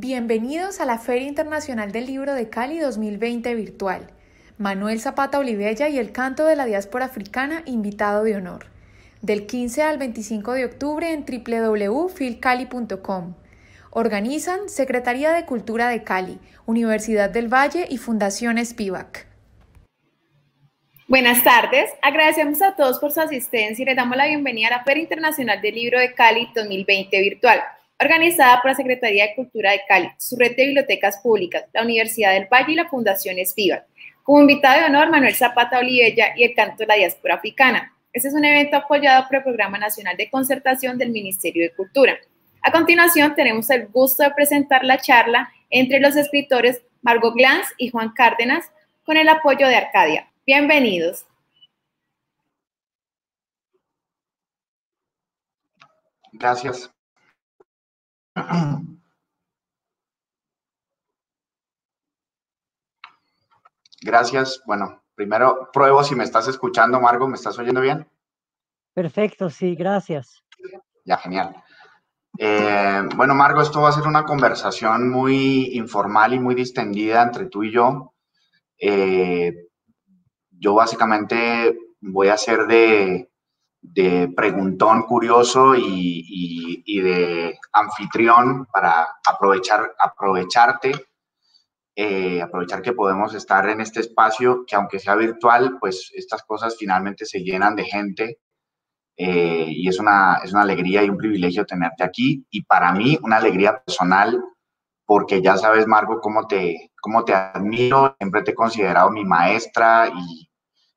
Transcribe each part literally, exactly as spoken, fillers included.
Bienvenidos a la Feria Internacional del Libro de Cali dos mil veinte virtual. Manuel Zapata Olivella y el canto de la diáspora africana, invitado de honor. Del quince al veinticinco de octubre en w w w punto fil cali punto com. Organizan Secretaría de Cultura de Cali, Universidad del Valle y Fundación Spivak. Buenas tardes, agradecemos a todos por su asistencia y les damos la bienvenida a la Feria Internacional del Libro de Cali dos mil veinte virtual, organizada por la Secretaría de Cultura de Cali, su red de bibliotecas públicas, la Universidad del Valle y la Fundación Spivak. Como invitado de honor, Manuel Zapata Olivella y el canto de la diáspora africana. Este es un evento apoyado por el Programa Nacional de Concertación del Ministerio de Cultura. A continuación, tenemos el gusto de presentar la charla entre los escritores Margot Glantz y Juan Cárdenas, con el apoyo de Arcadia. Bienvenidos. Gracias. Gracias. Bueno, primero pruebo si me estás escuchando, Margot. ¿Me estás oyendo bien? Perfecto, sí, gracias. Ya, genial. Eh, bueno, Margot, esto va a ser una conversación muy informal y muy distendida entre tú y yo. Eh, yo básicamente voy a ser de, de preguntón curioso y, y, y de anfitrión para aprovechar, aprovecharte, eh, aprovechar que podemos estar en este espacio, que aunque sea virtual, pues estas cosas finalmente se llenan de gente. Eh, y es una, es una alegría y un privilegio tenerte aquí, y para mí una alegría personal, porque ya sabes, Margot, cómo te, cómo te admiro, siempre te he considerado mi maestra, y,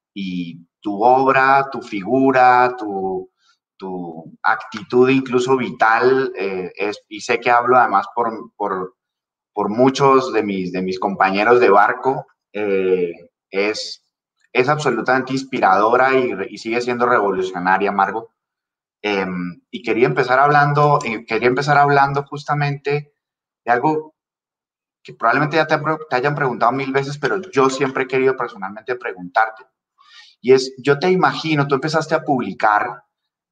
y tu obra, tu figura, tu, tu actitud incluso vital, eh, es, y sé que hablo además por, por, por muchos de mis, de mis compañeros de barco, eh, es... es absolutamente inspiradora y, y sigue siendo revolucionaria, Margot. Eh, y quería empezar hablando, eh, quería empezar hablando justamente de algo que probablemente ya te, te hayan preguntado mil veces, pero yo siempre he querido personalmente preguntarte. Y es, yo te imagino, tú empezaste a publicar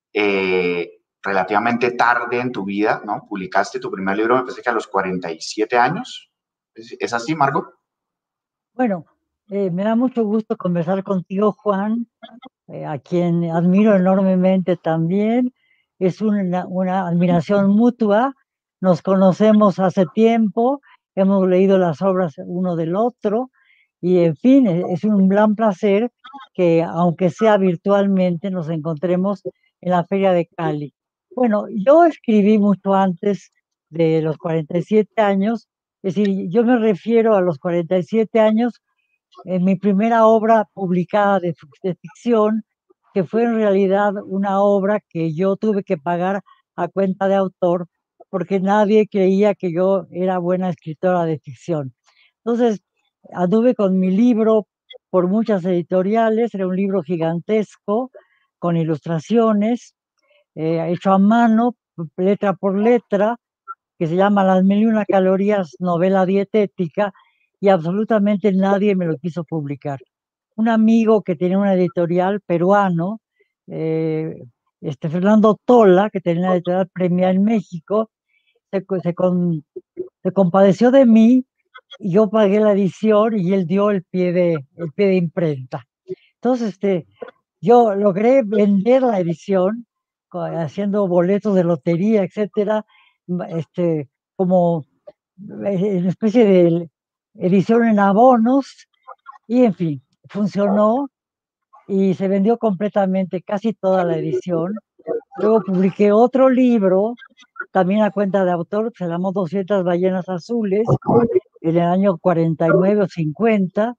eh, relativamente tarde en tu vida, ¿no? Publicaste tu primer libro, me parece que a los cuarenta y siete años. ¿Es, es así, Margot? Bueno, eh, me da mucho gusto conversar contigo, Juan, eh, a quien admiro enormemente también. Es una, una admiración mutua. Nos conocemos hace tiempo, hemos leído las obras uno del otro y, en fin, es un gran placer que, aunque sea virtualmente, nos encontremos en la Feria de Cali. Bueno, yo escribí mucho antes de los cuarenta y siete años, es decir, yo me refiero a los cuarenta y siete años en mi primera obra publicada de, de ficción, que fue en realidad una obra que yo tuve que pagar a cuenta de autor, porque nadie creía que yo era buena escritora de ficción. Entonces, anduve con mi libro por muchas editoriales, era un libro gigantesco, con ilustraciones, eh, hecho a mano, letra por letra, que se llama Las Mil y Una Calorías, novela dietética, y absolutamente nadie me lo quiso publicar. Un amigo que tenía una editorial peruano, eh, este Fernando Tola, que tenía una editorial premiada en México, se, se, con, se compadeció de mí, y yo pagué la edición y él dio el pie de, el pie de imprenta. Entonces, este, yo logré vender la edición haciendo boletos de lotería, etcétera, este, como una especie de edición en abonos, y en fin, funcionó y se vendió completamente casi toda la edición. Luego publiqué otro libro, también a cuenta de autor, que se llamó doscientas ballenas azules, en el año cuarenta y nueve o cincuenta,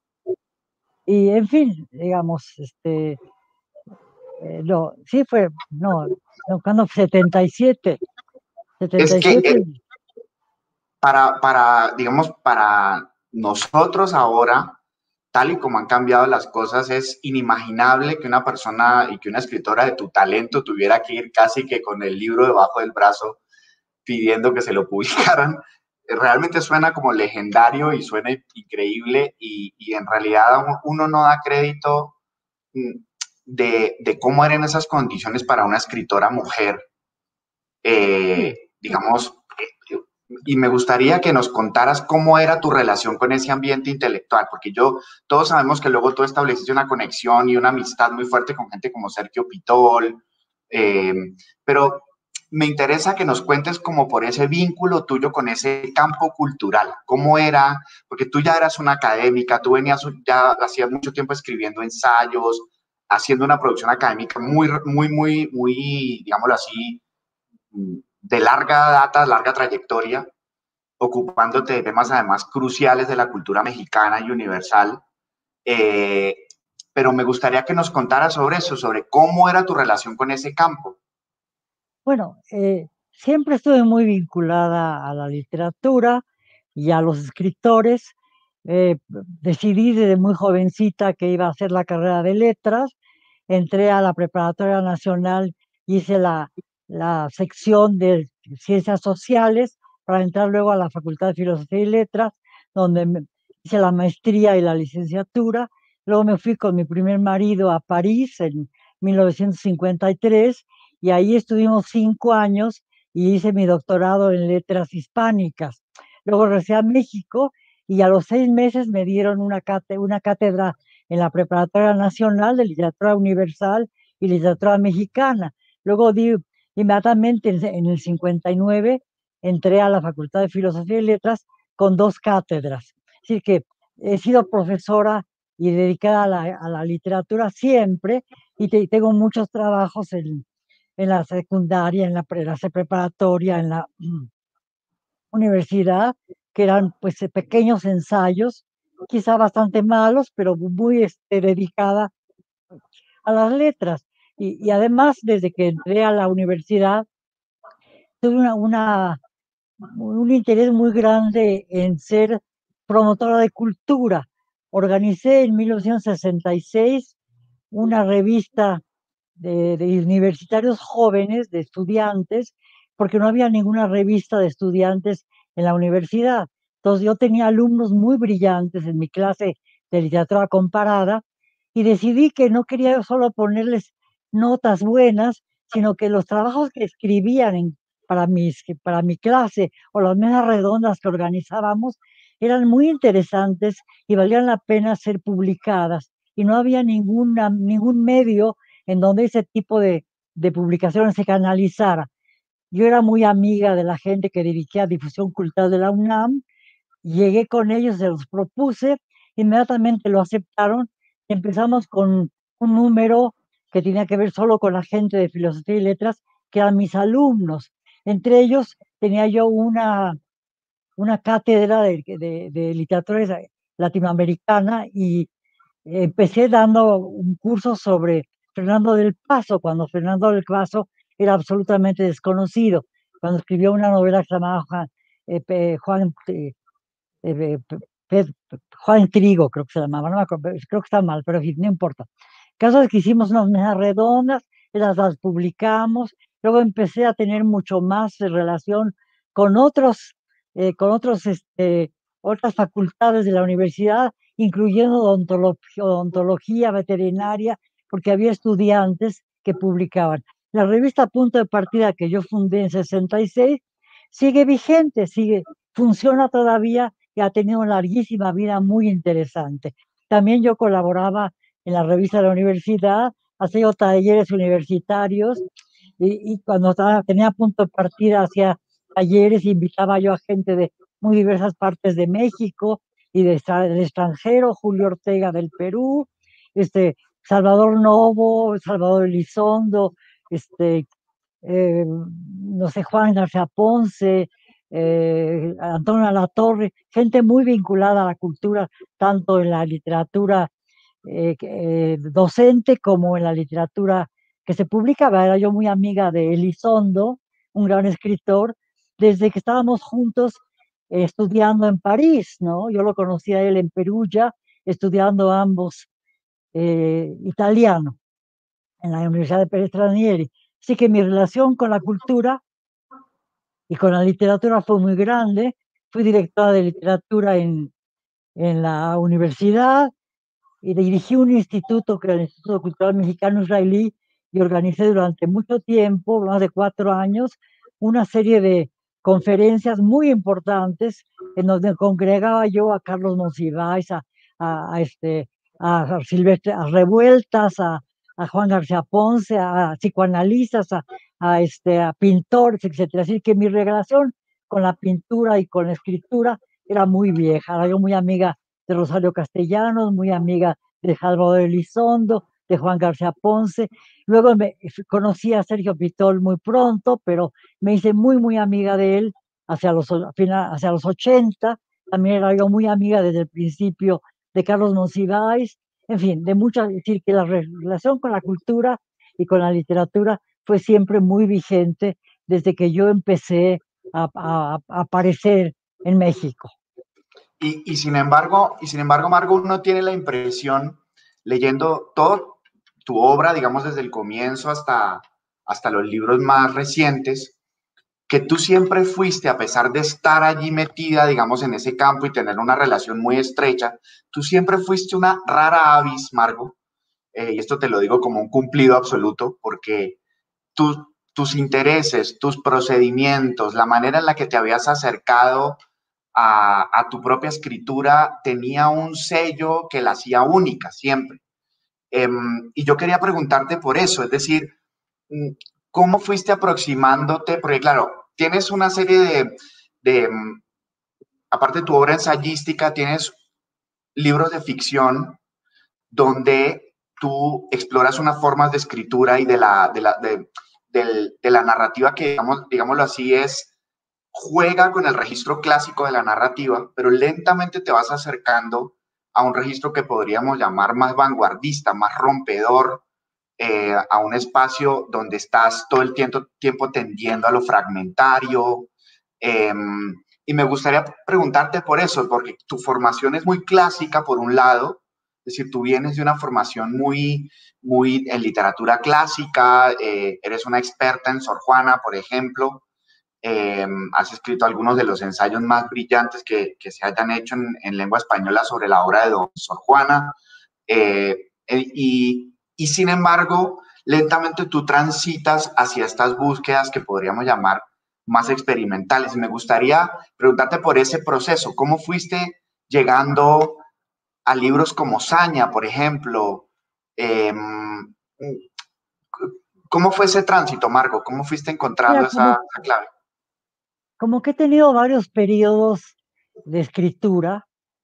y en fin, digamos, este, eh, no, sí fue, no, no, cuando setenta y siete, setenta y siete. Es que, eh, para, para, digamos, para nosotros ahora, tal y como han cambiado las cosas, es inimaginable que una persona y que una escritora de tu talento tuviera que ir casi que con el libro debajo del brazo pidiendo que se lo publicaran. Realmente suena como legendario y suena increíble, y, y en realidad uno no da crédito de, de cómo eran esas condiciones para una escritora mujer, eh, digamos, y me gustaría que nos contaras cómo era tu relación con ese ambiente intelectual, porque yo, todos sabemos que luego tú estableciste una conexión y una amistad muy fuerte con gente como Sergio Pitol, eh, pero me interesa que nos cuentes como por ese vínculo tuyo con ese campo cultural, cómo era, porque tú ya eras una académica, tú venías ya hacía mucho tiempo escribiendo ensayos, haciendo una producción académica muy, muy, muy, muy, digámoslo así, de larga data, larga trayectoria, ocupándote de temas además cruciales de la cultura mexicana y universal. Eh, pero me gustaría que nos contaras sobre eso, sobre cómo era tu relación con ese campo. Bueno, eh, siempre estuve muy vinculada a la literatura y a los escritores. Eh, decidí desde muy jovencita que iba a hacer la carrera de letras. Entré a la Preparatoria Nacional, hice la, la sección de Ciencias Sociales para entrar luego a la Facultad de Filosofía y Letras, donde me- hice la maestría y la licenciatura. Luego me fui con mi primer marido a París en mil novecientos cincuenta y tres y ahí estuvimos cinco años y hice mi doctorado en letras hispánicas. Luego regresé a México y a los seis meses me dieron una, cátedra, una cátedra en la Preparatoria Nacional de Literatura Universal y Literatura Mexicana. Luego di inmediatamente en, en el cincuenta y nueve entré a la Facultad de Filosofía y Letras con dos cátedras. Es decir, que he sido profesora y dedicada a la, a la literatura siempre y te, tengo muchos trabajos en, en la secundaria, en la, pre, la preparatoria, en la mm, universidad, que eran pues eh, pequeños ensayos, quizá bastante malos, pero muy este, dedicada a las letras. Y, y además, desde que entré a la universidad, tuve una, una, un interés muy grande en ser promotora de cultura. Organicé en mil novecientos sesenta y seis una revista de, de universitarios jóvenes, de estudiantes, porque no había ninguna revista de estudiantes en la universidad. Entonces yo tenía alumnos muy brillantes en mi clase de literatura comparada y decidí que no quería solo ponerles notas buenas, sino que los trabajos que escribían en, para, mis, para mi clase o las mesas redondas que organizábamos eran muy interesantes y valían la pena ser publicadas. Y no había ninguna, ningún medio en donde ese tipo de, de publicaciones se canalizara. Yo era muy amiga de la gente que dirigía difusión cultural de la UNAM, llegué con ellos, se los propuse, inmediatamente lo aceptaron, empezamos con un número que tenía que ver solo con la gente de filosofía y letras, que eran mis alumnos. Entre ellos tenía yo una, una cátedra de, de, de literatura latinoamericana y empecé dando un curso sobre Fernando del Paso, cuando Fernando del Paso era absolutamente desconocido, cuando escribió una novela que se llamaba Juan, eh, Juan eh, eh, Juan Trigo, creo que se llamaba, no me acuerdo, creo que está mal, pero en fin, no importa. El caso es que hicimos unas mesas redondas, las, las publicamos, luego empecé a tener mucho más relación con otros, eh, con otros, este, otras facultades de la universidad, incluyendo odontología, odontología veterinaria, porque había estudiantes que publicaban. La revista Punto de Partida que yo fundé en sesenta y seis sigue vigente, sigue, funciona todavía y ha tenido una larguísima vida muy interesante. También yo colaboraba en la revista de la universidad, hacía talleres universitarios y, y cuando estaba, tenía Punto de Partida hacía talleres, invitaba yo a gente de muy diversas partes de México y de, del extranjero, Julio Ortega del Perú, este, Salvador Novo, Salvador Elizondo, este, eh, no sé, Juan García Ponce, eh, Antonio Latorre, gente muy vinculada a la cultura, tanto en la literatura eh, eh, docente como en la literatura que se publicaba. Era yo muy amiga de Elizondo, un gran escritor, desde que estábamos juntos eh, estudiando en París, ¿no? Yo lo conocí a él en Perugia, estudiando ambos eh, italiano en la Universidad de Pérez Stranieri. Así que mi relación con la cultura y con la literatura fue muy grande. Fui directora de literatura en, en la universidad y dirigí un instituto que era el Instituto Cultural Mexicano Israelí y organicé durante mucho tiempo, más de cuatro años, una serie de conferencias muy importantes en donde congregaba yo a Carlos Monsiváis, a, a, a este, a Silvestre, a Revueltas, a, a Juan García Ponce, a, a psicoanalistas, a, a, este, a pintores, etcétera. Así que mi relación con la pintura y con la escritura era muy vieja. Era yo muy amiga de Rosario Castellanos, muy amiga de Salvador Elizondo, de Juan García Ponce. Luego me conocí a Sergio Pitol muy pronto, pero me hice muy, muy amiga de él hacia los, final, hacia los ochenta. También era yo muy amiga desde el principio de Carlos Monsiváis. En fin, de muchas, es decir, que la relación con la cultura y con la literatura fue siempre muy vigente desde que yo empecé a, a, a aparecer en México. Y, y, sin embargo, y sin embargo, Margo, uno tiene la impresión, leyendo toda tu obra, digamos, desde el comienzo hasta, hasta los libros más recientes, que tú siempre fuiste, a pesar de estar allí metida, digamos, en ese campo y tener una relación muy estrecha, tú siempre fuiste una rara avis, Margo, eh, y esto te lo digo como un cumplido absoluto, porque tú, tus intereses, tus procedimientos, la manera en la que te habías acercado a, a tu propia escritura tenía un sello que la hacía única siempre. Eh, y yo quería preguntarte por eso, es decir, ¿cómo fuiste aproximándote? Porque claro, tienes una serie de, de, aparte de tu obra ensayística, tienes libros de ficción donde tú exploras unas formas de escritura y de la, de la, de, de, de la narrativa que, digamos, digámoslo así, es juega con el registro clásico de la narrativa, pero lentamente te vas acercando a un registro que podríamos llamar más vanguardista, más rompedor, eh, a un espacio donde estás todo el tiempo, tiempo tendiendo a lo fragmentario. Eh, y me gustaría preguntarte por eso, porque tu formación es muy clásica, por un lado, es decir, tú vienes de una formación muy, muy en literatura clásica, eh, eres una experta en Sor Juana, por ejemplo. Eh, has escrito algunos de los ensayos más brillantes que, que se hayan hecho en, en lengua española sobre la obra de Don Sor Juana. Eh, y, y sin embargo, lentamente tú transitas hacia estas búsquedas que podríamos llamar más experimentales. Me gustaría preguntarte por ese proceso. ¿Cómo fuiste llegando a libros como Saña, por ejemplo? Eh, ¿Cómo fue ese tránsito, Margo? ¿Cómo fuiste encontrando Mira, como, esa, esa clave? Como que he tenido varios periodos de escritura.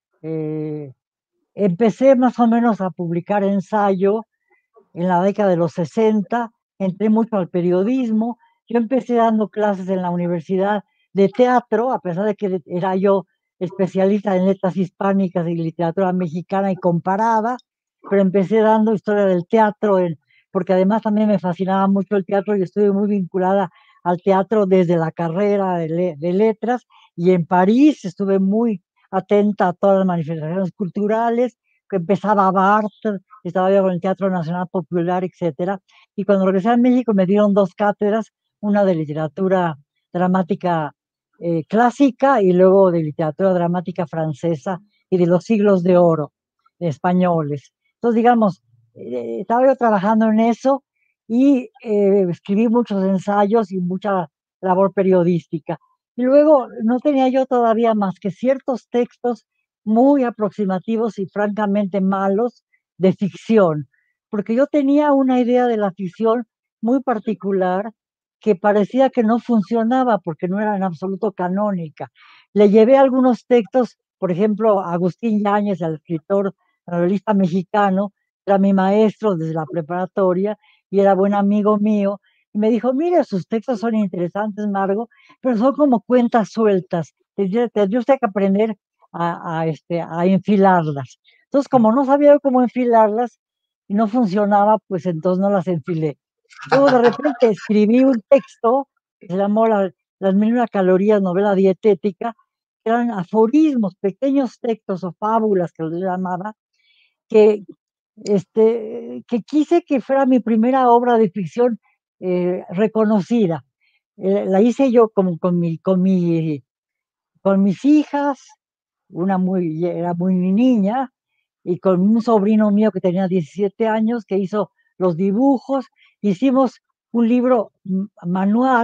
Eh, empecé más o menos a publicar ensayo en la década de los sesenta, entré mucho al periodismo. Yo empecé dando clases en la universidad de teatro, a pesar de que era yo especialista en letras hispánicas y literatura mexicana y comparada, pero empecé dando historia del teatro, en, porque además también me fascinaba mucho el teatro y estuve muy vinculada al teatro desde la carrera de, le, de letras, y en París estuve muy atenta a todas las manifestaciones culturales, que empezaba Barthes, estaba yo con el Teatro Nacional Popular, etcétera. Y cuando regresé a México me dieron dos cátedras, una de literatura dramática eh, clásica y luego de literatura dramática francesa y de los siglos de oro de españoles. Entonces, digamos, eh, estaba yo trabajando en eso y eh, escribí muchos ensayos y mucha labor periodística. Y luego no tenía yo todavía más que ciertos textos muy aproximativos y francamente malos de ficción, porque yo tenía una idea de la ficción muy particular que parecía que no funcionaba porque no era en absoluto canónica. Le llevé algunos textos, por ejemplo, a Agustín Yáñez, el escritor novelista mexicano, era mi maestro desde la preparatoria y era buen amigo mío, y me dijo, mire, sus textos son interesantes, Margo, pero son como cuentas sueltas, tendría usted que aprender a, a, este, a enfilarlas. Entonces, como no sabía cómo enfilarlas y no funcionaba, pues entonces no las enfilé. Luego de repente escribí un texto que se llamó la, Las mil y una calorías, novela dietética, que eran aforismos, pequeños textos o fábulas que los llamaba, que, este, que quise que fuera mi primera obra de ficción eh, reconocida. Eh, la hice yo con, con, mi, con, mi, con mis hijas, una muy, era muy niña, y con un sobrino mío que tenía diecisiete años, que hizo los dibujos. Hicimos un libro manual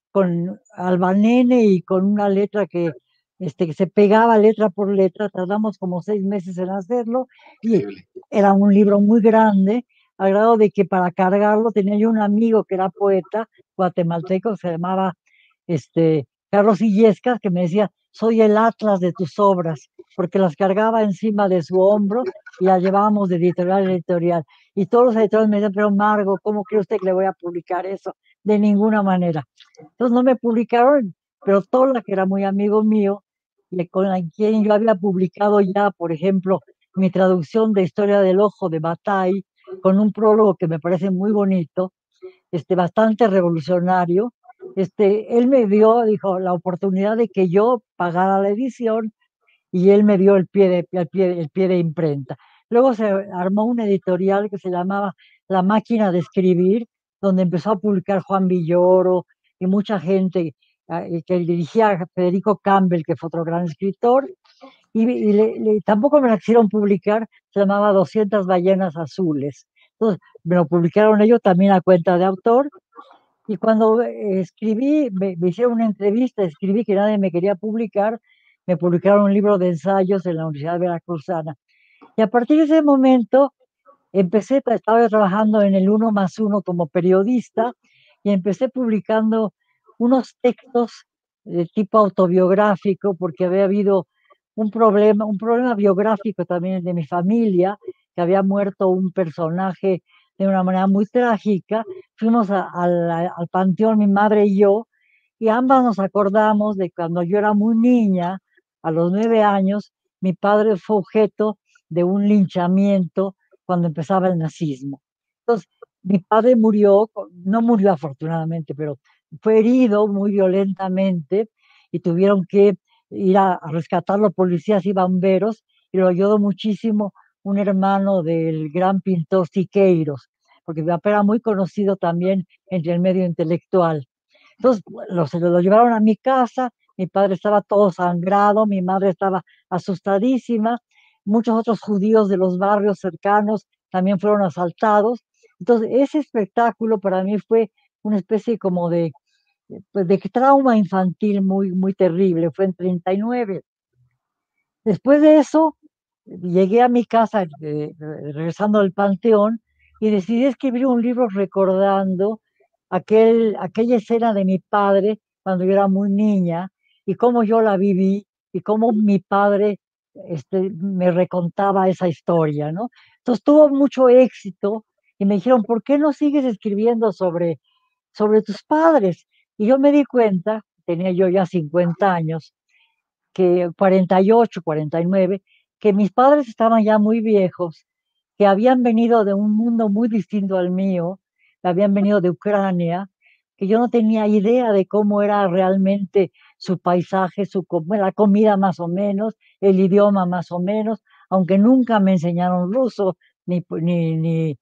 con Albanene y con una letra que, este, que se pegaba letra por letra. Tardamos como seis meses en hacerlo y Increíble. era un libro muy grande, al grado de que para cargarlo tenía yo un amigo que era poeta guatemalteco, que se llamaba este, Carlos Illescas, que me decía, soy el atlas de tus obras, porque las cargaba encima de su hombro y las llevábamos de editorial a editorial. Y todos los editores me decían, pero Margo, ¿cómo cree usted que le voy a publicar eso? De ninguna manera. Entonces no me publicaron, pero Tola, que era muy amigo mío, y con la- quien yo había publicado ya, por ejemplo, mi traducción de Historia del Ojo de Bataille, con un prólogo que me parece muy bonito, este, bastante revolucionario. Este, él me dio, dijo, la oportunidad de que yo pagara la edición y él me dio el pie de, el pie, el pie de imprenta. Luego se armó una editorial que se llamaba La Máquina de Escribir, donde empezó a publicar Juan Villoro y mucha gente eh, que dirigía a Federico Campbell, que fue otro gran escritor, y, y le, le, tampoco me la quisieron publicar, se llamaba doscientas ballenas azules. Entonces, me lo publicaron ellos también a cuenta de autor, y cuando eh, escribí, me, me hicieron una entrevista, escribí que nadie me quería publicar, me publicaron un libro de ensayos en la Universidad Veracruzana. Y a partir de ese momento empecé, estaba trabajando en el Uno más Uno como periodista y empecé publicando unos textos de tipo autobiográfico porque había habido un problema, un problema biográfico también de mi familia, que había muerto un personaje de una manera muy trágica. Fuimos a, a la, al panteón, mi madre y yo, y ambas nos acordamos de cuando yo era muy niña, a los nueve años, mi padre fue objeto de un linchamiento cuando empezaba el nazismo. Entonces, mi padre murió, no murió afortunadamente, pero fue herido muy violentamente y tuvieron que ir a, a rescatarlo policías y bomberos, y lo ayudó muchísimo un hermano del gran pintor Siqueiros, porque mi papá era muy conocido también entre el medio intelectual. Entonces, lo, se lo llevaron a mi casa, mi padre estaba todo sangrado, mi madre estaba asustadísima, muchos otros judíos de los barrios cercanos también fueron asaltados. Entonces, ese espectáculo para mí fue una especie como de, pues, de trauma infantil muy, muy terrible, fue en treinta y nueve. Después de eso, llegué a mi casa, eh, regresando al Panteón, y decidí escribir un libro recordando aquel, aquella escena de mi padre cuando yo era muy niña y cómo yo la viví y cómo mi padre este, me recontaba esa historia, ¿no? Entonces tuvo mucho éxito y me dijeron, ¿por qué no sigues escribiendo sobre, sobre tus padres? Y yo me di cuenta, tenía yo ya cincuenta años, que cuarenta y ocho, cuarenta y nueve, que mis padres estaban ya muy viejos, que habían venido de un mundo muy distinto al mío, habían venido de Ucrania, que yo no tenía idea de cómo era realmente su paisaje, su la comida más o menos, el idioma más o menos, aunque nunca me enseñaron ruso ni, ni, ni,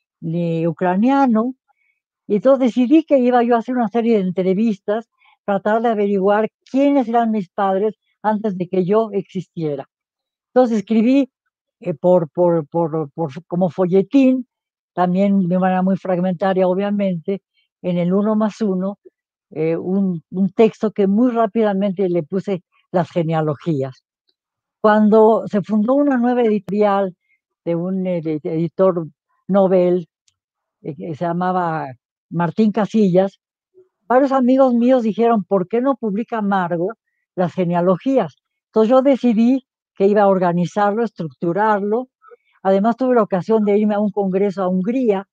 ni ucraniano. Y entonces decidí que iba yo a hacer una serie de entrevistas, tratar de averiguar quiénes eran mis padres antes de que yo existiera. Entonces escribí eh, por, por, por, por, como folletín, también de manera muy fragmentaria, obviamente, en el uno más uno, eh, un, un texto que muy rápidamente le puse las genealogías. Cuando se fundó una nueva editorial de un editor novel eh, que se llamaba Martín Casillas, varios amigos míos dijeron, ¿por qué no publica Margo las genealogías? Entonces yo decidí que iba a organizarlo, estructurarlo. Además tuve la ocasión de irme a un congreso a Hungría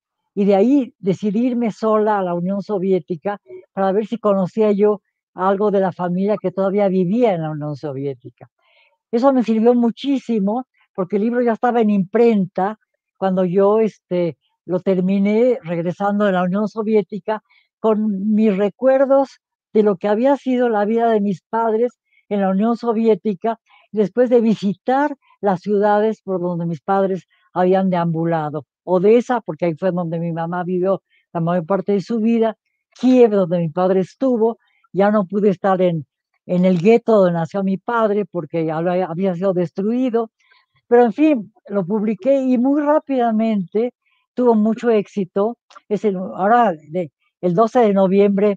y de ahí decidí irme sola a la Unión Soviética para ver si conocía yo algo de la familia que todavía vivía en la Unión Soviética. Eso me sirvió muchísimo porque el libro ya estaba en imprenta cuando yo este, lo terminé regresando de la Unión Soviética con mis recuerdos de lo que había sido la vida de mis padres en la Unión Soviética, después de visitar las ciudades por donde mis padres habían deambulado. Odessa, porque ahí fue donde mi mamá vivió la mayor parte de su vida, Kiev, donde mi padre estuvo, ya no pude estar en, en el gueto donde nació mi padre porque había sido destruido, pero en fin, lo publiqué y muy rápidamente tuvo mucho éxito. Es el, ahora, de, el doce de noviembre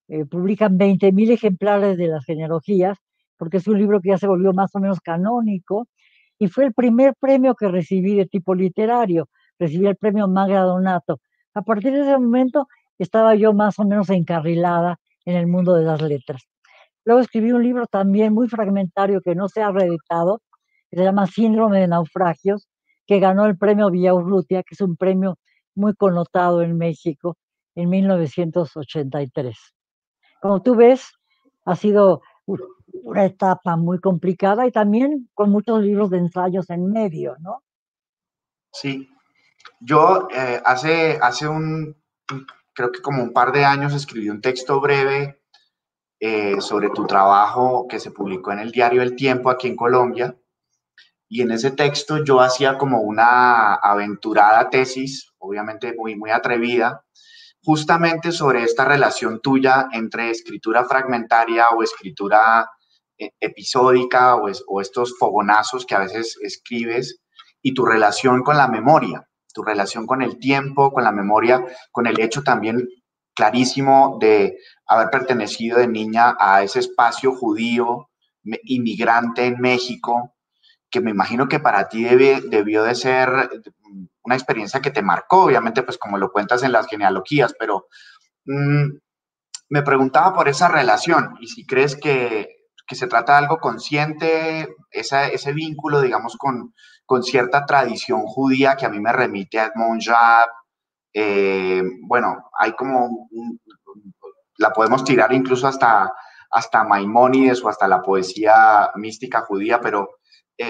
eh, publican veinte mil ejemplares de las genealogías, porque es un libro que ya se volvió más o menos canónico, y fue el primer premio que recibí de tipo literario, recibí el premio Magra Donato. A partir de ese momento estaba yo más o menos encarrilada en el mundo de las letras. Luego escribí un libro también muy fragmentario que no se ha reeditado, que se llama Síndrome de Naufragios, que ganó el premio Villaurrutia, que es un premio muy connotado en México en mil novecientos ochenta y tres. Como tú ves, ha sido una etapa muy complicada y también con muchos libros de ensayos en medio, ¿no? Sí, yo eh, hace, hace un, creo que como un par de años escribí un texto breve eh, sobre tu trabajo que se publicó en el diario El Tiempo aquí en Colombia. Y en ese texto yo hacía como una aventurada tesis, obviamente muy, muy atrevida, justamente sobre esta relación tuya entre escritura fragmentaria o escritura eh, episódica o, es, o estos fogonazos que a veces escribes y tu relación con la memoria, tu relación con el tiempo, con la memoria, con el hecho también clarísimo de haber pertenecido de niña a ese espacio judío, inmigrante en México, que me imagino que para ti debe, debió de ser una experiencia que te marcó, obviamente, pues como lo cuentas en las genealogías, pero mmm, me preguntaba por esa relación y si crees que, que se trata de algo consciente, esa, ese vínculo, digamos, con, con cierta tradición judía que a mí me remite a Edmond Jab. Eh, bueno, hay como, un, la podemos tirar incluso hasta, hasta Maimónides o hasta la poesía mística judía, pero eh,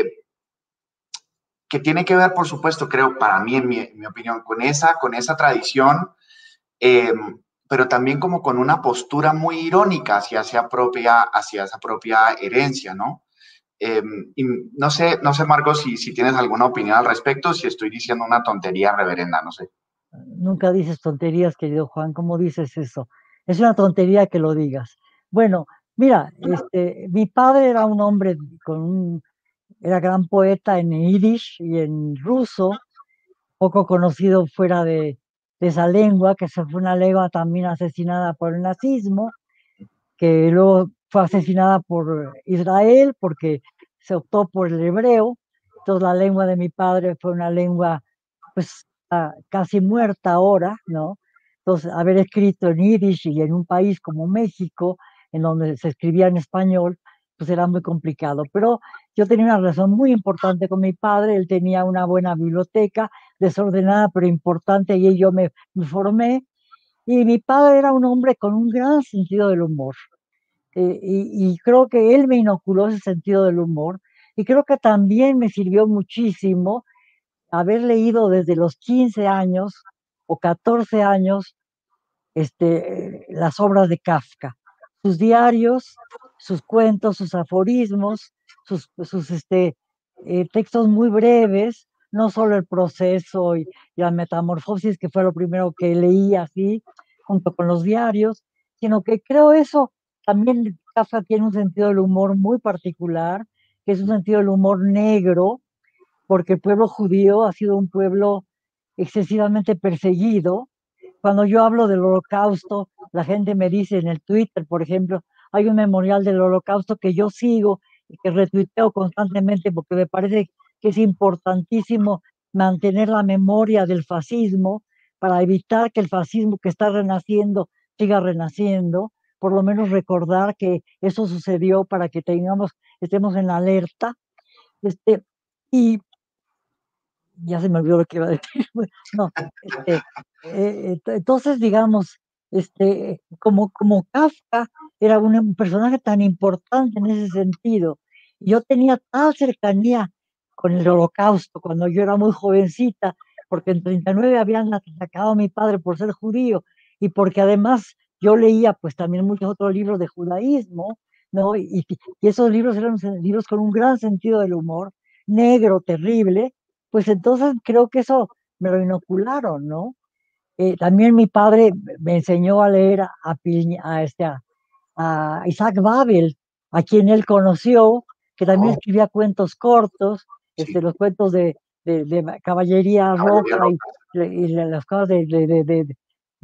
que tiene que ver, por supuesto, creo, para mí, en mi, en mi opinión, con esa, con esa tradición, eh, pero también como con una postura muy irónica hacia esa propia, hacia esa propia herencia, ¿no? Eh, y no sé, no sé, Marcos, si, si tienes alguna opinión al respecto, si estoy diciendo una tontería reverenda, no sé. Nunca dices tonterías, querido Juan, ¿cómo dices eso? Es una tontería que lo digas. Bueno, mira, este, mi padre era un hombre con un, era gran poeta en yiddish y en ruso, poco conocido fuera de, de esa lengua, que se fue una lengua también asesinada por el nazismo, que luego fue asesinada por Israel porque se optó por el hebreo. Entonces la lengua de mi padre fue una lengua pues ah, casi muerta ahora, ¿no? Entonces haber escrito en yiddish y en un país como México, en donde se escribía en español, pues era muy complicado. Pero yo tenía una relación muy importante con mi padre, él tenía una buena biblioteca, desordenada pero importante, y yo me, me formé. Y mi padre era un hombre con un gran sentido del humor. Eh, y, y creo que él me inoculó ese sentido del humor. Y creo que también me sirvió muchísimo haber leído desde los quince años o catorce años este, las obras de Kafka, sus diarios, sus cuentos, sus aforismos, sus, sus este, eh, textos muy breves, no solo el proceso y, y la metamorfosis, que fue lo primero que leí así, junto con los diarios, sino que creo eso, también Kafka tiene un sentido del humor muy particular, que es un sentido del humor negro, porque el pueblo judío ha sido un pueblo excesivamente perseguido. Cuando yo hablo del holocausto, la gente me dice en el Twitter, por ejemplo, hay un memorial del holocausto que yo sigo y que retuiteo constantemente porque me parece que es importantísimo mantener la memoria del fascismo para evitar que el fascismo que está renaciendo siga renaciendo, por lo menos recordar que eso sucedió para que tengamos, estemos en alerta. Este, y ya se me olvidó lo que iba a decir. No, este, eh, entonces, digamos, este, como, como Kafka era un, un personaje tan importante en ese sentido, yo tenía tal cercanía con el holocausto cuando yo era muy jovencita, porque en treinta y nueve habían atacado a mi padre por ser judío y porque además yo leía pues también muchos otros libros de judaísmo, ¿no? Y, y esos libros eran libros con un gran sentido del humor, negro, terrible, pues entonces creo que eso me lo inocularon, ¿no? Eh, también mi padre me enseñó a leer a, a, este, a, a Isaac Babel, a quien él conoció, que también Oh, escribía cuentos cortos, este, sí, los cuentos de, de, de Caballería Caballería Roja Roja. y, y las cosas de, de, de, de,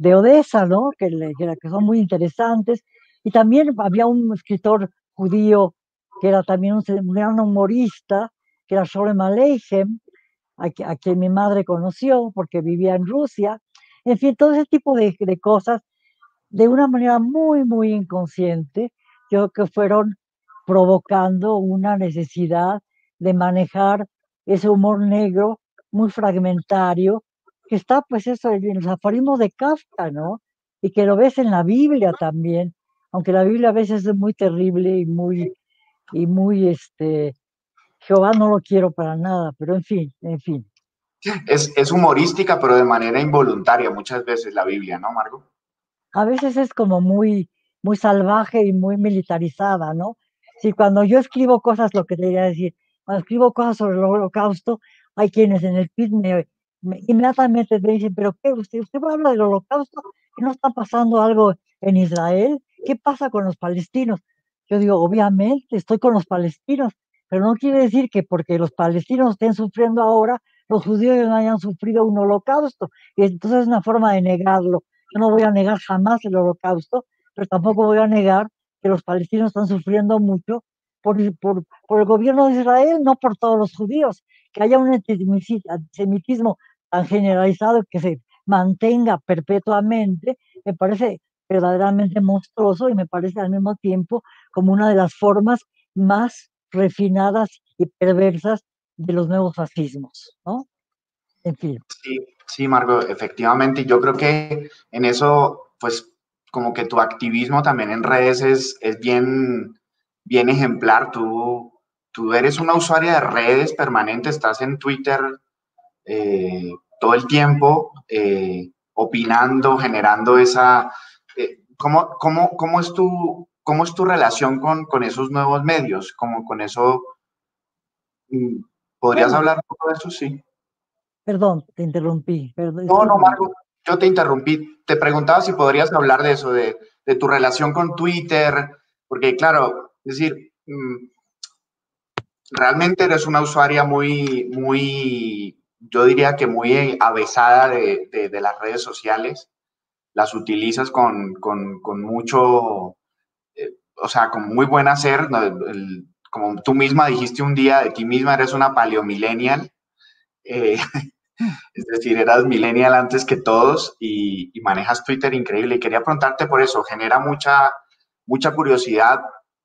de Odessa, ¿no? Que, le, que, que son muy interesantes. Y también había un escritor judío que era también un, un gran humorista, que era Sholem Aleichem, a, a quien mi madre conoció porque vivía en Rusia. En fin, todo ese tipo de, de cosas, de una manera muy, muy inconsciente, yo creo que fueron provocando una necesidad de manejar ese humor negro muy fragmentario, que está pues eso en los aforismos de Kafka, ¿no? Y que lo ves en la Biblia también, aunque la Biblia a veces es muy terrible y muy, y muy, este, Jehová no lo quiero para nada, pero en fin, en fin. Es, es humorística, pero de manera involuntaria muchas veces la Biblia, ¿no, Margo? A veces es como muy, muy salvaje y muy militarizada, ¿no? Si cuando yo escribo cosas, lo que te quería decir, cuando escribo cosas sobre el holocausto, hay quienes en el tweet me, me- inmediatamente me dicen, pero ¿qué? ¿Usted, usted habla del holocausto? ¿Que no está pasando algo en Israel? ¿Qué pasa con los palestinos? Yo digo, obviamente, estoy con los palestinos, pero no quiere decir que porque los palestinos estén sufriendo ahora, los judíos no hayan sufrido un holocausto. Y entonces es una forma de negarlo. Yo no voy a negar jamás el holocausto, pero tampoco voy a negar que los palestinos están sufriendo mucho por, por, por el gobierno de Israel, no por todos los judíos. Que haya un antisemitismo tan generalizado que se mantenga perpetuamente, me parece verdaderamente monstruoso y me parece al mismo tiempo como una de las formas más refinadas y perversas de los nuevos fascismos, ¿no? En fin. Sí, sí, Margo, efectivamente. Yo creo que en eso, pues, como que tu activismo también en redes es, es bien, bien ejemplar. Tú, tú eres una usuaria de redes permanente, estás en Twitter eh, todo el tiempo, eh, opinando, generando esa... eh, ¿cómo, cómo, cómo, es tu, ¿Cómo es tu relación con, con esos nuevos medios? Como con eso, mm, ¿podrías Bueno, hablar un poco de eso? Sí. perdón, te interrumpí, perdón, No, sí, no, Marco, yo te interrumpí. Te preguntaba si podrías hablar de eso, de, de tu relación con Twitter, porque claro, es decir, mm, realmente eres una usuaria muy, muy, yo diría que muy avesada de, de, de las redes sociales. Las utilizas con, con, con mucho, eh, o sea, con muy buen hacer. ¿No? El, como tú misma dijiste un día de ti misma, eres una paleomillennial. Eh, Es decir, eras millennial antes que todos y, y manejas Twitter increíble. Y quería preguntarte por eso, genera mucha, mucha curiosidad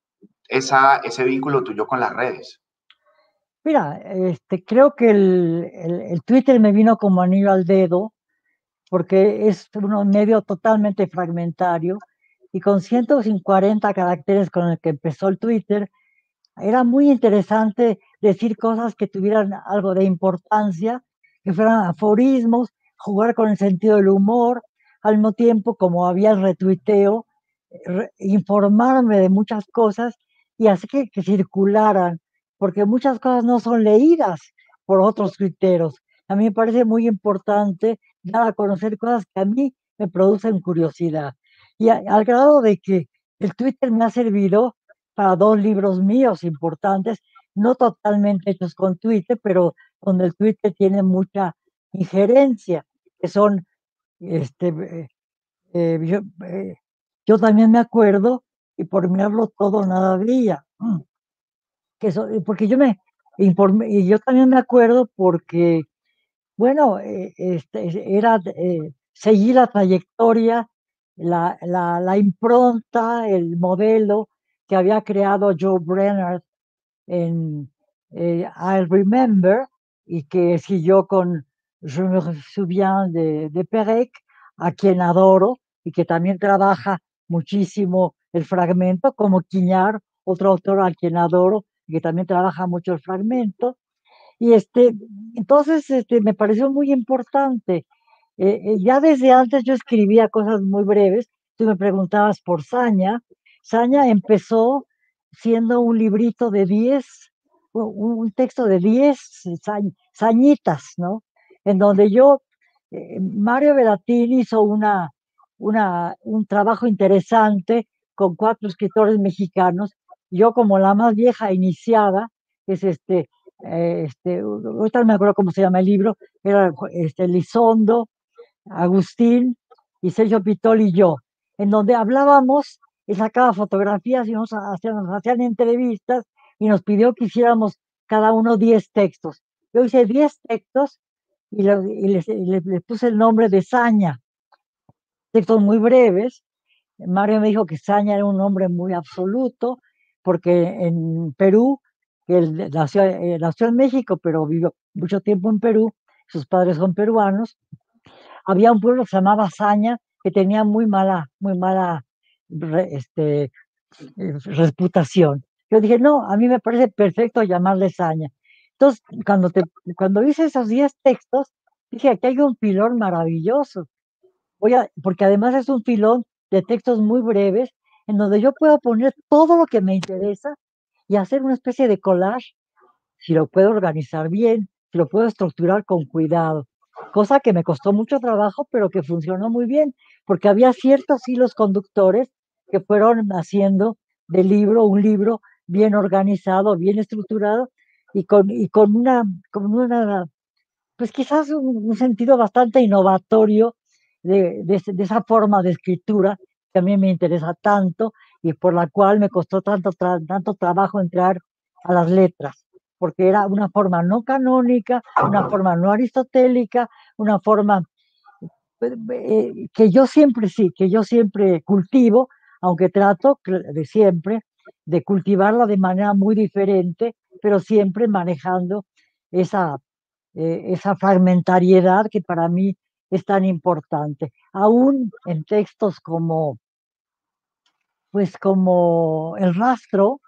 esa, ese vínculo tuyo con las redes. mira, este, creo que el, el- el Twitter me vino como anillo al dedo porque es un medio totalmente fragmentario y con ciento cuarenta caracteres con el que empezó el Twitter, era muy interesante decir cosas que tuvieran algo de importancia, que fueran aforismos, jugar con el sentido del humor, al mismo tiempo como había el retuiteo, re- informarme de muchas cosas y hacer que, que circularan, porque muchas cosas no son leídas por otros tuiteros. A mí me parece muy importante dar a conocer cosas que a mí me producen curiosidad. Y a- al grado de que el Twitter me ha servido para dos libros míos importantes, no totalmente hechos con Twitter, pero donde el Twitter tiene mucha injerencia, que son, este, eh, eh, yo, eh, yo también me acuerdo, y por mí hablo todo, nada brilla, mm, que eso, eh, porque yo me informé, y yo también me acuerdo porque, bueno, eh, este, era, eh, seguir la trayectoria, la, la, la impronta, el modelo que había creado Joe Brenner en eh, I Remember y que siguió con Je me souviens de, de Perec, a quien adoro y que también trabaja muchísimo el fragmento, como Quiñar, otro autor a quien adoro y que también trabaja mucho el fragmento. Y este, entonces este, me pareció muy importante. Eh, eh, ya desde antes yo escribía cosas muy breves. Tú me preguntabas por Saña. Saña empezó siendo un librito de diez, un, un texto de diez sa- sañitas, ¿no? En donde yo, eh, Mario Bellatín hizo una, una, un trabajo interesante con cuatro escritores mexicanos. Yo como la más vieja iniciada, que es este, eh, este, ahorita no me acuerdo cómo se llama el libro, era este, Lizondo, Agustín y Sergio Pitol y yo, en donde hablábamos, él sacaba fotografías y nos hacían, nos hacían entrevistas y nos pidió que hiciéramos cada uno diez textos. Yo hice diez textos y, le, y les, le, le puse el nombre de Saña, textos muy breves. Mario me dijo que Saña era un nombre muy absoluto, porque en Perú, que él nació, eh, nació en México, pero vivió mucho tiempo en Perú, sus padres son peruanos, había un pueblo que se llamaba Saña, que tenía muy mala, muy mala re, este, eh, reputación. Yo dije, no, a mí me parece perfecto llamarle Saña. Entonces, cuando, te, cuando hice esos diez textos, dije, aquí hay un filón maravilloso. Voy a, porque además es un filón de textos muy breves, en donde yo puedo poner todo lo que me interesa y hacer una especie de collage, si lo puedo organizar bien, si lo puedo estructurar con cuidado. Cosa que me costó mucho trabajo, pero que funcionó muy bien, porque había ciertos hilos conductores que fueron haciendo del libro un libro bien organizado, bien estructurado y con, y con una, con una, pues quizás un, un sentido bastante innovatorio de, de, de, esa forma de escritura que a mí me interesa tanto y por la cual me costó tanto, tra tanto trabajo entrar a las letras, porque era una forma no canónica, una forma no aristotélica, una forma eh, que yo siempre sí, que yo siempre cultivo, aunque trato de siempre de cultivarla de manera muy diferente, pero siempre manejando esa, eh, esa fragmentariedad que para mí es tan importante. Aún en textos como, pues como El Rastro,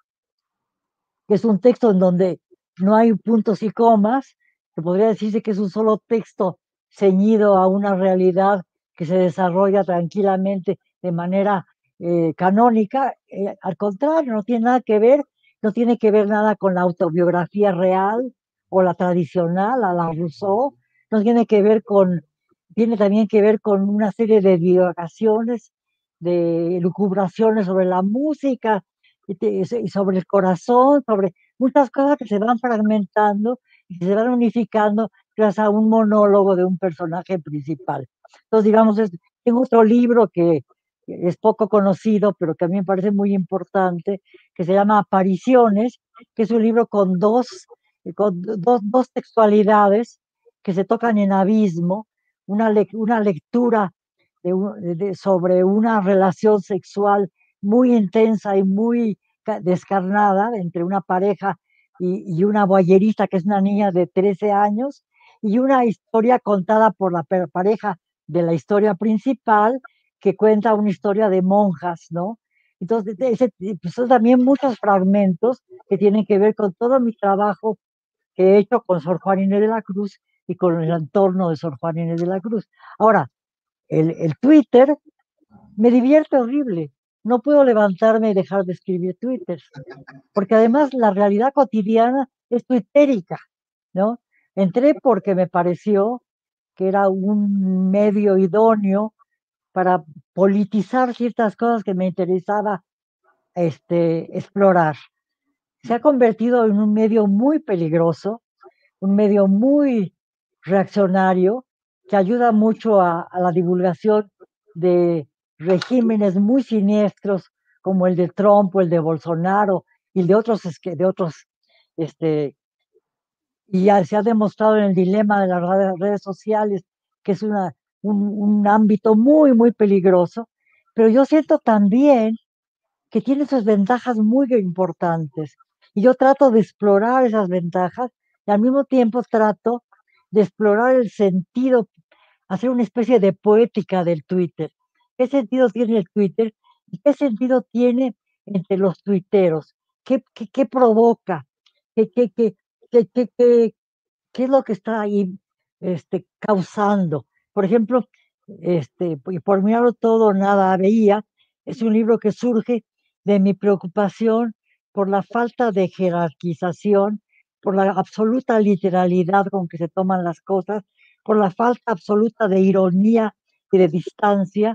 que es un texto en donde no hay puntos y comas, que podría decirse que es un solo texto ceñido a una realidad que se desarrolla tranquilamente de manera eh, canónica. Eh, al contrario, no tiene nada que ver, no tiene que ver nada con la autobiografía real o la tradicional, a la Rousseau, no tiene que ver con, tiene también que ver con una serie de divagaciones, de lucubraciones sobre la música, y sobre el corazón, sobre muchas cosas que se van fragmentando y que se van unificando gracias a un monólogo de un personaje principal. Entonces, digamos, es, tengo otro libro que es poco conocido, pero que a mí me parece muy importante, que se llama Apariciones, que es un libro con dos, con dos, dos textualidades que se tocan en abismo, una, le, una lectura de, de, sobre una relación sexual muy intensa y muy descarnada entre una pareja y, y una boyerista que es una niña de trece años, y una historia contada por la pareja de la historia principal, que cuenta una historia de monjas, ¿no? Entonces, ese, pues, son también muchos fragmentos que tienen que ver con todo mi trabajo que he hecho con Sor Juana Inés de la Cruz y con el entorno de Sor Juana Inés de la Cruz. Ahora, el, el Twitter me divierte horrible. No puedo levantarme y dejar de escribir Twitter, porque además la realidad cotidiana es tuitérica, ¿no? Entré porque me pareció que era un medio idóneo para politizar ciertas cosas que me interesaba este, explorar. Se ha convertido en un medio muy peligroso, un medio muy reaccionario, que ayuda mucho a, a la divulgación de regímenes muy siniestros como el de Trump o el de Bolsonaro y de otros, de otros este, y ya se ha demostrado en el dilema de las redes sociales que es una, un, un ámbito muy, muy peligroso, pero yo siento también que tiene sus ventajas muy importantes. Y yo trato de explorar esas ventajas y al mismo tiempo trato de explorar el sentido, hacer una especie de poética del Twitter. ¿Qué sentido tiene el Twitter? ¿Y qué sentido tiene entre los tuiteros? ¿Qué, qué, qué provoca? ¿Qué, qué, qué, qué, qué, qué, qué es lo que está ahí este, causando? Por ejemplo, este, y por mirarlo todo, nada veía, es un libro que surge de mi preocupación por la falta de jerarquización, por la absoluta literalidad con que se toman las cosas, por la falta absoluta de ironía y de distancia,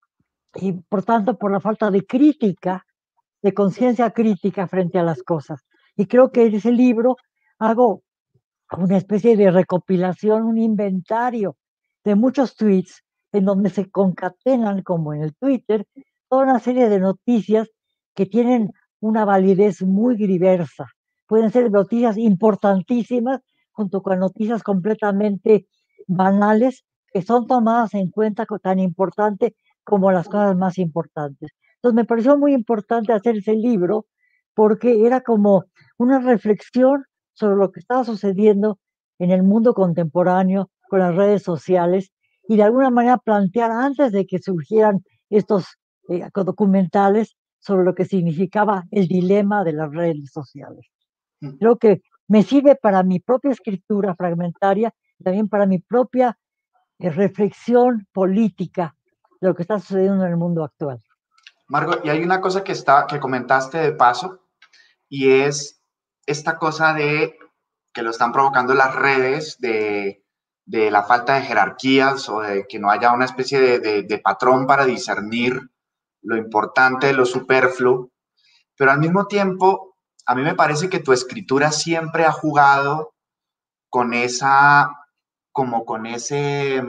y por tanto por la falta de crítica, de conciencia crítica frente a las cosas. Y creo que en ese libro hago una especie de recopilación, un inventario de muchos tweets en donde se concatenan, como en el Twitter, toda una serie de noticias que tienen una validez muy diversa. Pueden ser noticias importantísimas junto con noticias completamente banales que son tomadas en cuenta tan importante como las cosas más importantes. Entonces me pareció muy importante hacer ese libro porque era como una reflexión sobre lo que estaba sucediendo en el mundo contemporáneo con las redes sociales y de alguna manera plantear antes de que surgieran estos eh, documentales sobre lo que significaba el dilema de las redes sociales. Creo que me sirve para mi propia escritura fragmentaria, también para mi propia eh, reflexión política de lo que está sucediendo en el mundo actual. Margot, y hay una cosa que, está, que comentaste de paso, y es esta cosa de que lo están provocando las redes, de, de la falta de jerarquías o de que no haya una especie de, de, de patrón para discernir lo importante de lo superfluo, pero al mismo tiempo, a mí me parece que tu escritura siempre ha jugado con esa, como con ese,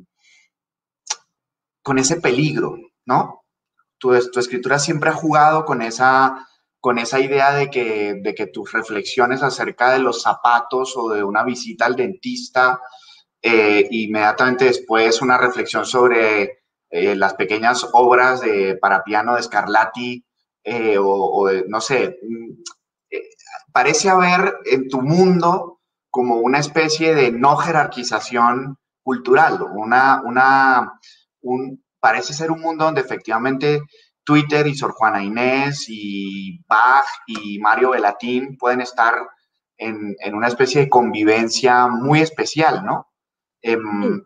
con ese peligro, ¿no? Tu, tu escritura siempre ha jugado con esa, con esa idea de que, de que tus reflexiones acerca de los zapatos o de una visita al dentista, eh, inmediatamente después una reflexión sobre eh, las pequeñas obras de, para piano de Scarlatti, eh, o, o de, no sé, eh, parece haber en tu mundo como una especie de no jerarquización cultural, una, una, un, parece ser un mundo donde efectivamente Twitter y Sor Juana Inés y Bach y Mario Bellatín pueden estar en, en una especie de convivencia muy especial, ¿no? Eh, Sí,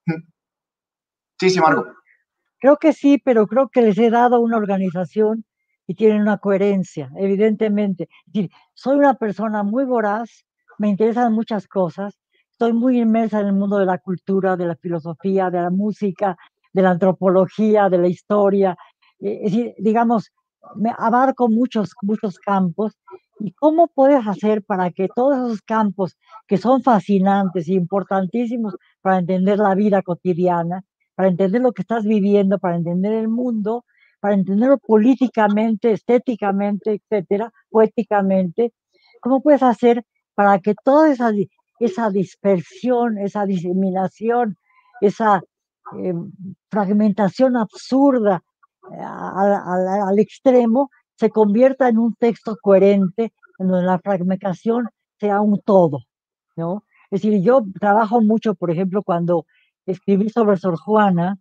sí, sí, sí, Marco. creo que sí, pero creo que les he dado una organización y tienen una coherencia, evidentemente. Es decir, soy una persona muy voraz, me interesan muchas cosas, estoy muy inmersa en el mundo de la cultura, de la filosofía, de la música, de la antropología, de la historia. Eh, Es decir, digamos, me abarco muchos, muchos campos. ¿Y cómo puedes hacer para que todos esos campos que son fascinantes e importantísimos para entender la vida cotidiana, para entender lo que estás viviendo, para entender el mundo, para entenderlo políticamente, estéticamente, etcétera, poéticamente? ¿Cómo puedes hacer para que toda esa, esa dispersión, esa diseminación, esa eh, fragmentación absurda eh, al, al, al extremo se convierta en un texto coherente, en donde la fragmentación sea un todo, ¿no? Es decir, yo trabajo mucho, por ejemplo, cuando escribí sobre Sor Juana,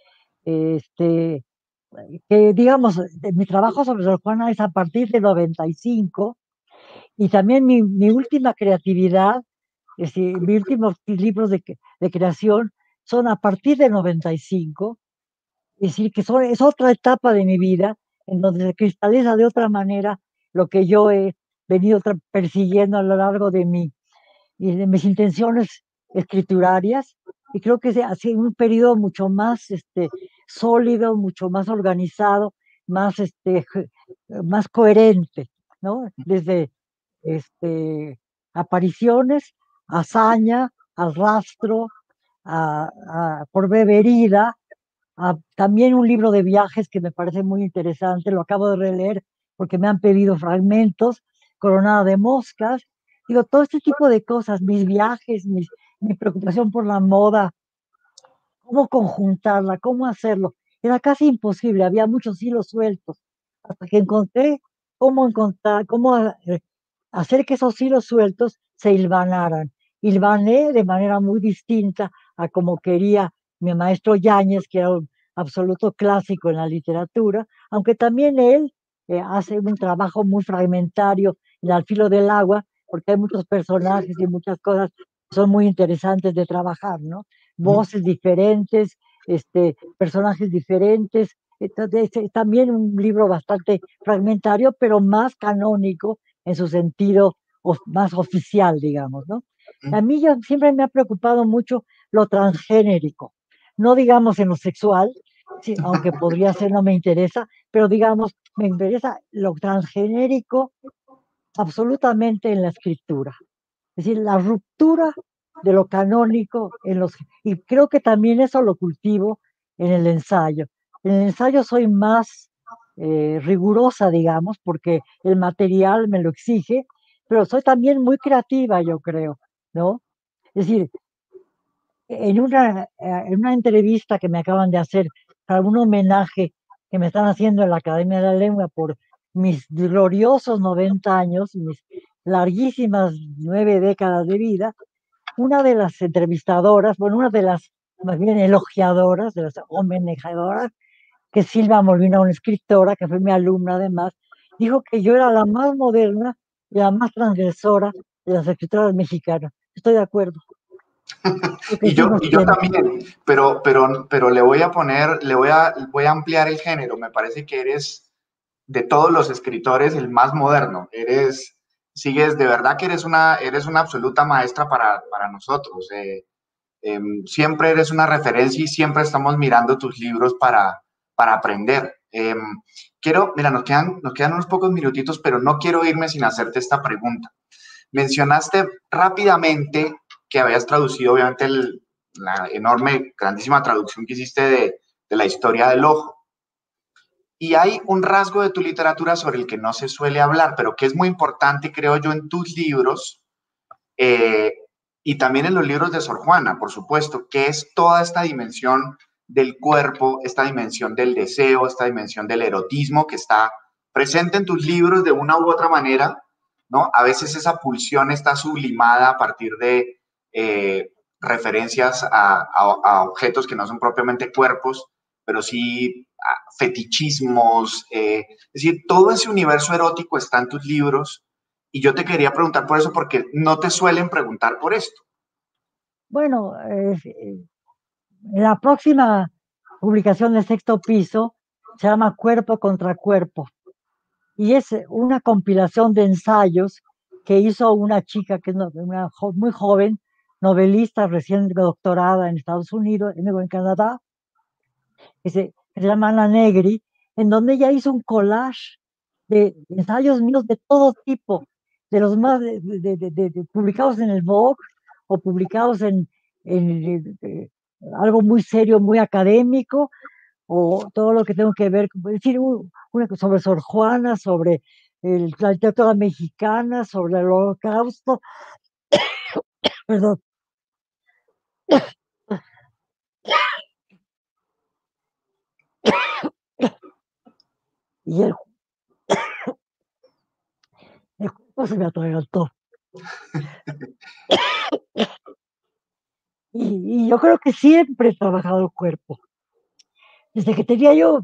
este, que digamos, mi trabajo sobre Sor Juana es a partir de noventa y cinco, y también mi, mi última creatividad, es decir, mis últimos libros de, de creación son a partir de noventa y cinco, es decir, que son, es otra etapa de mi vida en donde se cristaliza de otra manera lo que yo he venido persiguiendo a lo largo de mi y de mis intenciones escriturarias, y creo que ha sido un periodo mucho más este, sólido, mucho más organizado, más, este, más coherente, ¿no? Desde este, apariciones, hazaña, al rastro, a, a, por beberida, a, también un libro de viajes que me parece muy interesante, lo acabo de releer porque me han pedido fragmentos, Coronada de Moscas. Digo, todo este tipo de cosas, mis viajes, mis, mi preocupación por la moda, cómo conjuntarla, cómo hacerlo. Era casi imposible, había muchos hilos sueltos, hasta que encontré cómo encontrar, cómo eh, hacer que esos hilos sueltos se hilvanaran. Hilvané de manera muy distinta a como quería mi maestro Yáñez, que era un absoluto clásico en la literatura, aunque también él eh, hace un trabajo muy fragmentario en Al filo del agua, porque hay muchos personajes y muchas cosas que son muy interesantes de trabajar, ¿no? Voces diferentes, este, personajes diferentes. Entonces, es también un libro bastante fragmentario, pero más canónico en su sentido of, más oficial, digamos, ¿no? A mí yo, siempre me ha preocupado mucho lo transgénerico, no digamos en lo sexual, sí, aunque podría ser, no me interesa, pero digamos, me interesa lo transgénerico absolutamente en la escritura. Es decir, la ruptura de lo canónico en los... Y creo que también eso lo cultivo en el ensayo. En el ensayo soy más eh, rigurosa, digamos, porque el material me lo exige, pero soy también muy creativa, yo creo, ¿no? Es decir, en una, eh, en una entrevista que me acaban de hacer para un homenaje que me están haciendo en la Academia de la Lengua por mis gloriosos noventa años, mis larguísimas nueve décadas de vida, una de las entrevistadoras, bueno, una de las más bien elogiadoras, de las homenajeadoras, que es Silvia Molina, una escritora que fue mi alumna además, dijo que yo era la más moderna y la más transgresora de las escritoras mexicanas. Estoy de acuerdo. Y yo, y yo también, pero, pero, pero le voy a poner, le voy a, voy a ampliar el género. Me parece que eres de todos los escritores el más moderno. Eres, sigues, de verdad que eres una, eres una absoluta maestra para, para nosotros. Eh, eh, siempre eres una referencia y siempre estamos mirando tus libros para, para aprender. Eh, quiero, mira, nos quedan, nos quedan unos pocos minutitos, pero no quiero irme sin hacerte esta pregunta. Mencionaste rápidamente que habías traducido, obviamente, el, la enorme, grandísima traducción que hiciste de, de la historia del ojo. Y hay un rasgo de tu literatura sobre el que no se suele hablar, pero que es muy importante, creo yo, en tus libros eh, y también en los libros de Sor Juana, por supuesto, que es toda esta dimensión del cuerpo, esta dimensión del deseo, esta dimensión del erotismo que está presente en tus libros de una u otra manera, ¿no? A veces esa pulsión está sublimada a partir de eh, referencias a, a, a objetos que no son propiamente cuerpos, pero sí fetichismos, eh, es decir, todo ese universo erótico está en tus libros y yo te quería preguntar por eso porque no te suelen preguntar por esto. Bueno, eh, la próxima publicación de Sexto Piso se llama Cuerpo contra Cuerpo y es una compilación de ensayos que hizo una chica que es una jo muy joven, novelista recién doctorada en Estados Unidos, en Canadá, que se, que se llama Ana Negri, en donde ella hizo un collage de ensayos míos de todo tipo, de los más de, de, de, de, publicados en el Vogue o publicados en, en, en algo muy serio, muy académico, o todo lo que tengo que ver, es decir, una sobre Sor Juana, sobre el, la literatura mexicana, sobre el Holocausto, perdón. Y el, el cuerpo se me atragantó. Y, y yo creo que siempre he trabajado el cuerpo. Desde que tenía yo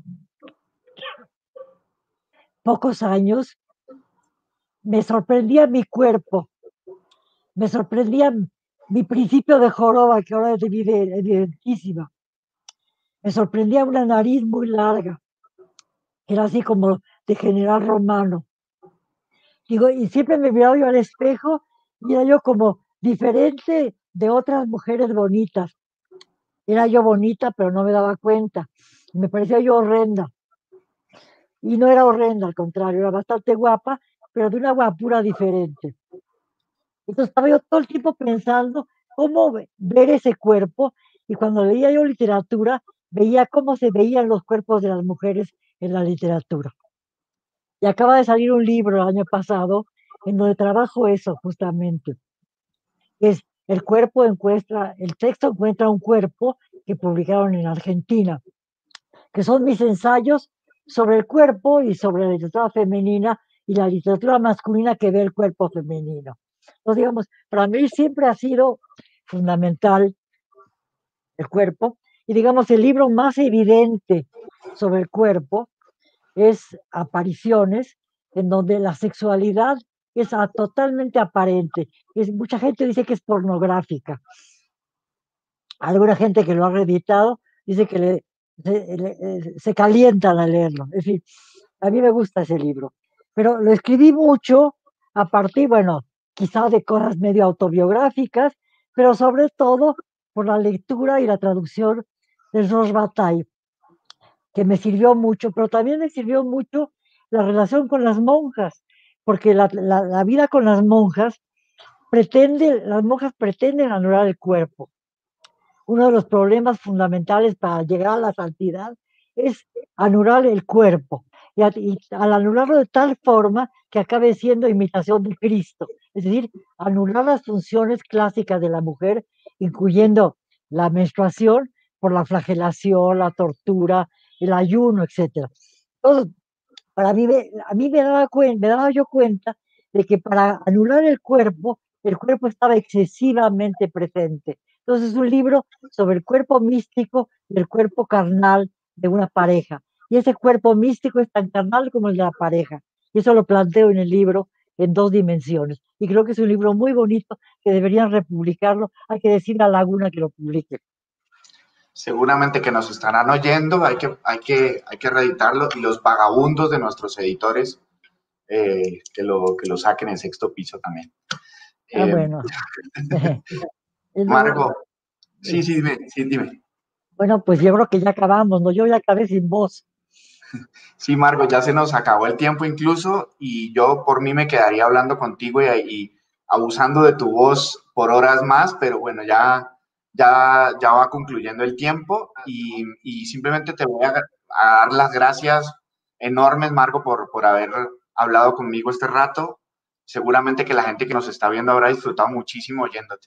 pocos años, me sorprendía mi cuerpo, me sorprendía mi principio de joroba, que ahora es evidentísima. Me sorprendía una nariz muy larga, que era así como de general romano. Digo, y siempre me miraba yo al espejo y era yo como diferente de otras mujeres bonitas. Era yo bonita, pero no me daba cuenta. Me parecía yo horrenda. Y no era horrenda, al contrario, era bastante guapa, pero de una guapura diferente. Entonces estaba yo todo el tiempo pensando cómo ver ese cuerpo, y cuando leía yo literatura, veía cómo se veían los cuerpos de las mujeres en la literatura. Y acaba de salir un libro el año pasado en donde trabajo eso justamente. Es el cuerpo encuentra, el texto encuentra un cuerpo, que publicaron en Argentina, que son mis ensayos sobre el cuerpo y sobre la literatura femenina y la literatura masculina que ve el cuerpo femenino. Entonces, digamos, para mí siempre ha sido fundamental el cuerpo, y digamos, el libro más evidente sobre el cuerpo es Apariciones, en donde la sexualidad es totalmente aparente. Es, mucha gente dice que es pornográfica. Alguna gente que lo ha reeditado dice que le, se, le, se calientan al leerlo. En fin, a mí me gusta ese libro. Pero lo escribí mucho a partir, bueno, quizá de cosas medio autobiográficas, pero sobre todo por la lectura y la traducción de Georges Bataille, que me sirvió mucho, pero también me sirvió mucho la relación con las monjas, porque la, la, la vida con las monjas pretende, las monjas pretenden anular el cuerpo. uno de los problemas fundamentales para llegar a la santidad es anular el cuerpo. Y, a- y al anularlo de tal forma que acabe siendo imitación de Cristo. Es decir, anular las funciones clásicas de la mujer, incluyendo la menstruación por la flagelación, la tortura, el ayuno, etcétera. Entonces, para mí, me- a mí me daba, cuen- me daba yo cuenta de que para anular el cuerpo, el cuerpo estaba excesivamente presente. Entonces es un libro sobre el cuerpo místico y el cuerpo carnal de una pareja. Y ese cuerpo místico es tan carnal como el de la pareja. Y eso lo planteo en el libro en dos dimensiones. Y creo que es un libro muy bonito que deberían republicarlo. Hay que decir a Laguna que lo publique. Seguramente que nos estarán oyendo, hay que, hay que, hay que reeditarlo y los vagabundos de nuestros editores eh, que, lo, que lo saquen en sexto piso también. Ah, Eh, bueno. Es lo- Margo, sí, sí, dime, sí, dime. bueno, pues yo creo que ya acabamos, ¿no? Yo ya acabé sin voz. Sí, Margo, ya se nos acabó el tiempo incluso y yo por mí me quedaría hablando contigo y, y abusando de tu voz por horas más, pero bueno, ya, ya, ya va concluyendo el tiempo y, y simplemente te voy a, a dar las gracias enormes, Margo, por, por haber hablado conmigo este rato. Seguramente que la gente que nos está viendo habrá disfrutado muchísimo oyéndote.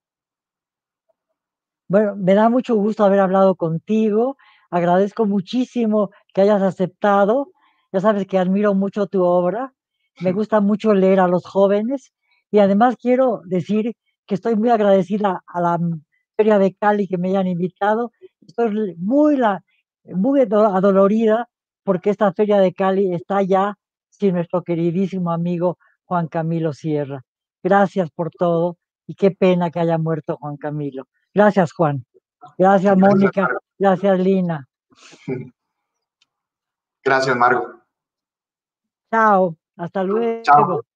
Bueno, me da mucho gusto haber hablado contigo. Agradezco muchísimo que hayas aceptado. Ya sabes que admiro mucho tu obra. Me gusta mucho leer a los jóvenes. Y además quiero decir que estoy muy agradecida a la Feria de Cali que me hayan invitado. Estoy muy, la, muy ado- adolorida porque esta Feria de Cali está ya sin nuestro queridísimo amigo Juan Camilo Sierra. Gracias por todo y qué pena que haya muerto Juan Camilo. Gracias, Juan. Gracias, Gracias, Mónica. Margo. Gracias, Lina. Gracias, Margo. Chao. Hasta Chao. luego.